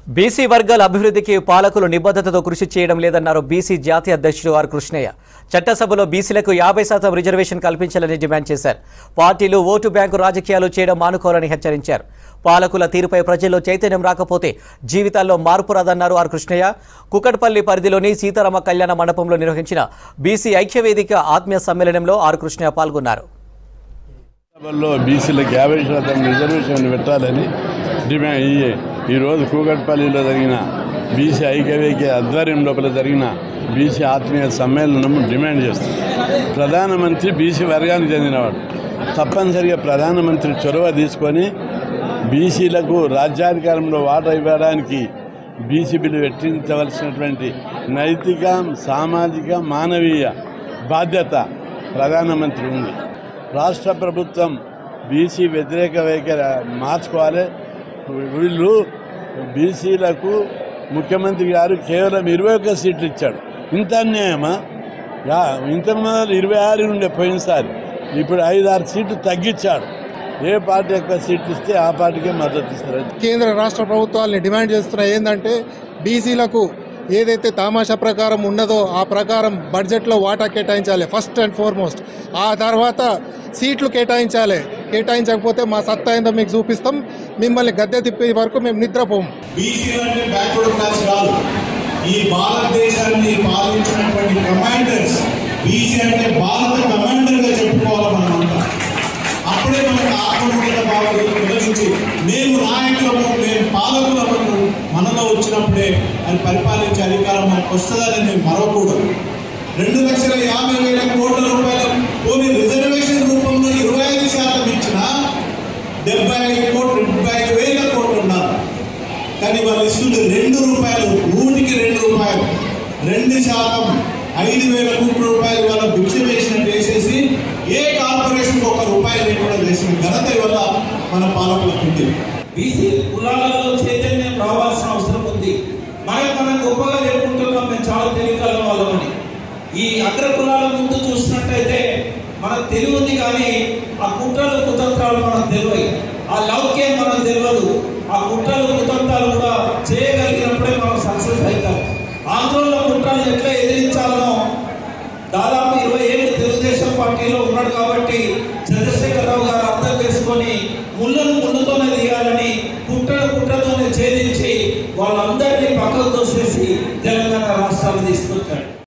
BC వర్గాల అభివృద్ధికి పాలకులు నిబద్ధతతో కృషి చేయడం లేదన్నారు బీసీ జాతీయ అధ్యక్షుడు ఆర్ కృష్ణయ్య. చట్టసభలో బీసీలకు 50% రిజర్వేషన్ కల్పించాలని డిమాండ్ చేశారు. పార్టీలు ఓటు బ్యాంకు రాజకీయాలు చేయడం మానుకోవాలని హెచ్చరించారు. పాలకుల తీరుపై ప్రజల్లో చైతన్యం రాకపోతే జీవితాల్లో మార్పు రాదన్నారు ఆర్ కృష్ణయ్య. కుకట్పల్లి పరిధిలోని సీతారామ కళ్యాణ మండపంలో నిర్వహించిన బీసీ ఐక్యవేదిక ఆత్మీయ సమ్మేళనంలో ఆర్ కృష్ణయ్య పాల్గొన్నారు. బీసీలకు 50% రిజర్వేషన్ పెట్టాలని డిమాండ్ ఈరోజు కూకట్పల్లిలో జరిగిన బీసీ ఐక్యవేదిక ఆధ్వర్యం లోపల జరిగిన బీసీ ఆత్మీయ సమ్మేళనం డిమాండ్ చేస్తుంది. ప్రధానమంత్రి బీసీ వర్గానికి చెందినవాడు. తప్పనిసరిగా ప్రధానమంత్రి చొరవ తీసుకొని బీసీలకు రాజ్యాధికారంలో వాటా ఇవ్వడానికి బీసీ బిల్లు పెట్టించవలసినటువంటి నైతిక, సామాజిక, మానవీయ బాధ్యత ప్రధానమంత్రి ఉంది. రాష్ట్ర ప్రభుత్వం బీసీ వ్యతిరేక వైఖరి మార్చుకోవాలి. వీళ్ళు బీసీలకు ముఖ్యమంత్రి గారు కేవలం 21 సీట్లు ఇచ్చాడు. ఇంత అన్యాయమా? ఇంత మొదలు 26 ఉండే పోయినసారి, ఇప్పుడు 5-6 సీట్లు తగ్గించాడు. ఏ పార్టీ ఎక్కువ సీట్లు ఇస్తే ఆ పార్టీకే మద్దతు ఇస్తారు. కేంద్ర రాష్ట్ర ప్రభుత్వాలని డిమాండ్ చేస్తున్నాయి ఏంటంటే బీసీలకు ఏదైతే తామాషా ప్రకారం ఉన్నదో ఆ ప్రకారం బడ్జెట్లో వాటా కేటాయించాలి ఫస్ట్ అండ్ ఫార్మోస్ట్. ఆ తర్వాత సీట్లు కేటాయించాలి. కేటాయించకపోతే మా సత్తా ఏందో మీకు చూపిస్తాం, మిమ్మల్ని గద్దె తిప్పే వరకు మేము నిద్రపోము. బీసీలు అంటే బ్యాక్వర్డ్ క్లాస్ కాదు. ఈ భారతదేశాన్ని పాలించినటువంటి కమాండర్స్ బీసీ అంటే భారత కమాండర్గా చెప్పుకోవాలి మనమంతా. అప్పుడే మనకు ఆత్మనిర్భర భావాలు కలిగించి మేము నాయకులము, మేము పాలకులము మనలో వచ్చినప్పుడే అది పరిపాలించే అధికారం మనకు వస్తుందని మేము మరవకూడదు. 2,50,000 కోట్ల రూపాయలు పోనీ రిజర్వేషన్ రూపంలో 25% ఇచ్చిన 75,000 కోట్లు ఉన్నారు. కానీ వాళ్ళు ఇస్తుంది 2 రూపాయలు, 100కి 2 రూపాయలు, 2% 5,000 కోట్ల రూపాయలు వాళ్ళ భిక్ష వేసినట్టు వేసేసి ఏ కార్పొరేషన్ ₹1 లేకుండా చేసిన ఘనత వల్ల మన పాలకులకు ఉంది. బీసీ కులాలలో చైతన్యం రావాల్సిన అవసరం ఉంది. మనం గొప్పగా చెప్పుకుంటున్నాం మేము చాలా తెలివికల వాళ్ళమని. ఈ అగ్ర కులాల ముందు చూసినట్టయితే మనకు తెలివి ఉంది, కానీ ఆ కుట్రలు కుతంత్రాలు మనకు తెలియదు, ఆ లౌక్యం మనకు తెలియదు. ఆ కుట్రలు కుతంత్రాలు కూడా చేయగలిగినప్పుడే మనం సక్సెస్ అవుతాం. ఆంధ్రలో కుట్రలు ఎట్లా ఎదిరించాలనో దాదాపు 20 ఏళ్ళు తెలుగుదేశం పార్టీలో ఉన్నాడు కాబట్టి చంద్రశేఖరరావు గారు అర్థం చేసుకొని ముళ్ళను ముళ్ళతోనే తీయాలని కుట్రతోనే ఛేదించి